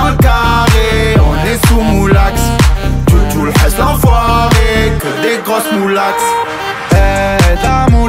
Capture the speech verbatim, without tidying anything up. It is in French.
dans le carré, on est sous moulax. Tout tout le reste l'enfoiré, que des grosses moulax. Hey, d'amour